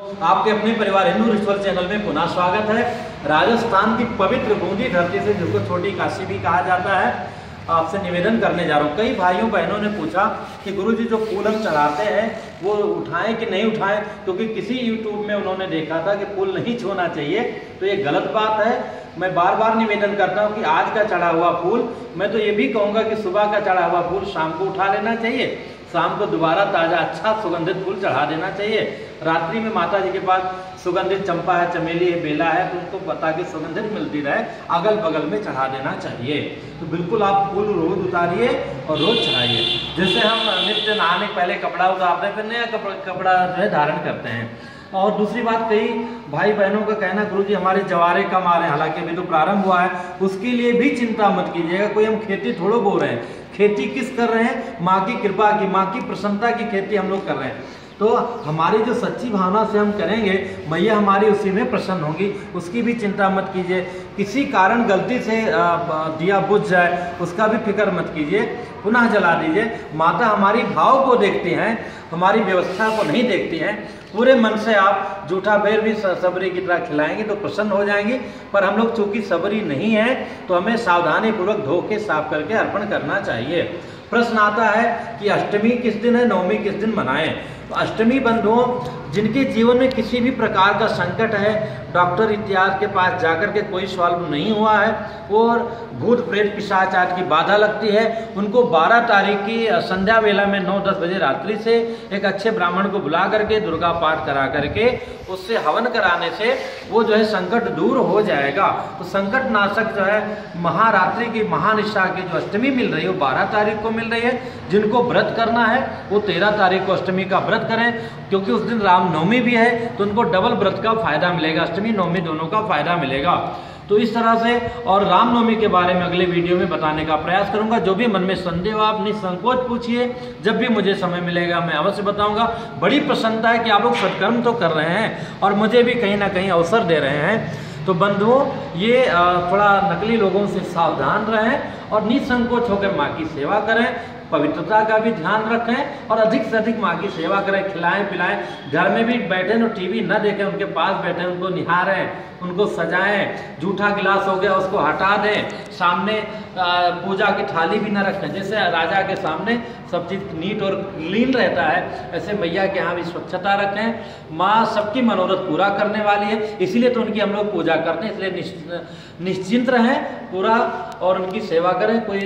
आपके अपने परिवार हिंदू रिचुअल चैनल में पुनः स्वागत है। राजस्थान की पवित्र बूंदी धरती से, जिसको छोटी काशी भी कहा जाता है, आपसे निवेदन करने जा रहा हूँ। कई भाइयों बहनों ने पूछा कि गुरुजी जो फूल हम चढ़ाते हैं वो उठाएं कि नहीं उठाएं, क्योंकि किसी यूट्यूब में उन्होंने देखा था कि फूल नहीं छूना चाहिए। तो ये गलत बात है। मैं बार बार निवेदन करता हूँ कि आज का चढ़ा हुआ फूल, मैं तो ये भी कहूँगा कि सुबह का चढ़ा हुआ फूल शाम को उठा लेना चाहिए, शाम को दोबारा ताज़ा अच्छा सुगंधित फूल चढ़ा देना चाहिए। रात्रि में माता जी के पास सुगंधित चंपा है, चमेली है, बेला है, तो उसको पता कि सुगंधित मिलती रहे, अगल बगल में चढ़ा देना चाहिए। तो बिल्कुल आप फूल रोज उतारिए और रोज चढ़ाइए। जैसे हम नित्य नहाने पहले कपड़ा उतारते हैं, फिर नया कपड़ा जो है धारण करते हैं। और दूसरी बात, कई भाई बहनों का कहना, गुरुजी हमारे जवारे कम आ रहे हैं, हालांकि अभी तो प्रारंभ हुआ है, उसके लिए भी चिंता मत कीजिएगा। कोई हम खेती थोड़ो बो रहे हैं, खेती किस कर रहे हैं? माँ की कृपा की, माँ की प्रसन्नता की खेती हम लोग कर रहे हैं। तो हमारी जो सच्ची भावना से हम करेंगे, मैया हमारी उसी में प्रसन्न होंगी, उसकी भी चिंता मत कीजिए। किसी कारण गलती से दिया बुझ जाए, उसका भी फिक्र मत कीजिए, पुनः जला दीजिए। माता हमारी भाव को देखती हैं, हमारी व्यवस्था को नहीं देखती हैं। पूरे मन से आप जूठा बेर भी सबरी की तरह खिलाएंगे तो प्रसन्न हो जाएंगी। पर हम लोग चूंकि सबरी नहीं है, तो हमें सावधानी पूर्वक धो के साफ करके अर्पण करना चाहिए। प्रश्न आता है कि अष्टमी किस दिन है, नवमी किस दिन मनाएं? तो अष्टमी बंधुओं, जिनके जीवन में किसी भी प्रकार का संकट है, डॉक्टर इत्यादि के पास जाकर के कोई सॉल्व नहीं हुआ है और भूत प्रेत पिशाच आदि की बाधा लगती है, उनको 12 तारीख की संध्या वेला में 9-10 बजे रात्रि से एक अच्छे ब्राह्मण को बुला करके दुर्गा पाठ करा करके उससे हवन कराने से वो जो है संकट दूर हो जाएगा। तो संकट नाशक जो है महारात्रि की महानिशा की जो अष्टमी मिल रही है वो 12 तारीख को मिल रही है। जिनको व्रत करना है वो 13 तारीख को अष्टमी का व्रत करें, क्योंकि उस दिन रामनवमी भी है, तो उनको डबल व्रत का फायदा मिलेगा, अष्टमी नवमी दोनों का फायदा मिलेगा। तो इस तरह से, और रामनवमी के बारे में अगले वीडियो में बताने का प्रयास करूंगा। जो भी मन में संदेह हो आप निसंकोच पूछिए, जब भी मुझे समय मिलेगा मैं अवश्य बताऊंगा। बड़ी प्रसन्नता है कि आप लोग सत्कर्म तो कर रहे हैं और मुझे भी कहीं ना कहीं अवसर दे रहे हैं। तो बंधुओं, ये थोड़ा नकली लोगों से सावधान रहें और निसंकोच होकर माँ की सेवा करें, पवित्रता का भी ध्यान रखें और अधिक से अधिक माँ की सेवा करें, खिलाएं पिलाएं। घर में भी बैठे तो टीवी न देखें, उनके पास बैठे उनको निहारें, उनको सजाएं। जूठा गिलास हो गया उसको हटा दें, सामने पूजा की थाली भी न रखें। जैसे राजा के सामने सब चीज़ नीट और क्लीन रहता है, ऐसे मैया के यहाँ भी स्वच्छता रखें। माँ सबकी मनोरथ पूरा करने वाली है, इसीलिए तो उनकी हम लोग पूजा करते हैं। इसलिए निश्चिंत रहें पूरा और उनकी सेवा करें। कोई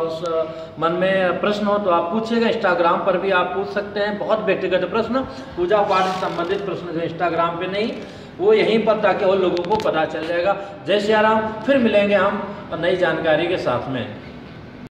मन में प्रश्न हो तो आप पूछिएगा, इंस्टाग्राम पर भी आप पूछ सकते हैं। बहुत व्यक्तिगत प्रश्न, पूजा पाठ से संबंधित प्रश्न जो इंस्टाग्राम पे नहीं, वो यहीं पर, ताकि और लोगों को पता चल जाएगा। जय श्री राम। फिर मिलेंगे हम नई जानकारी के साथ में।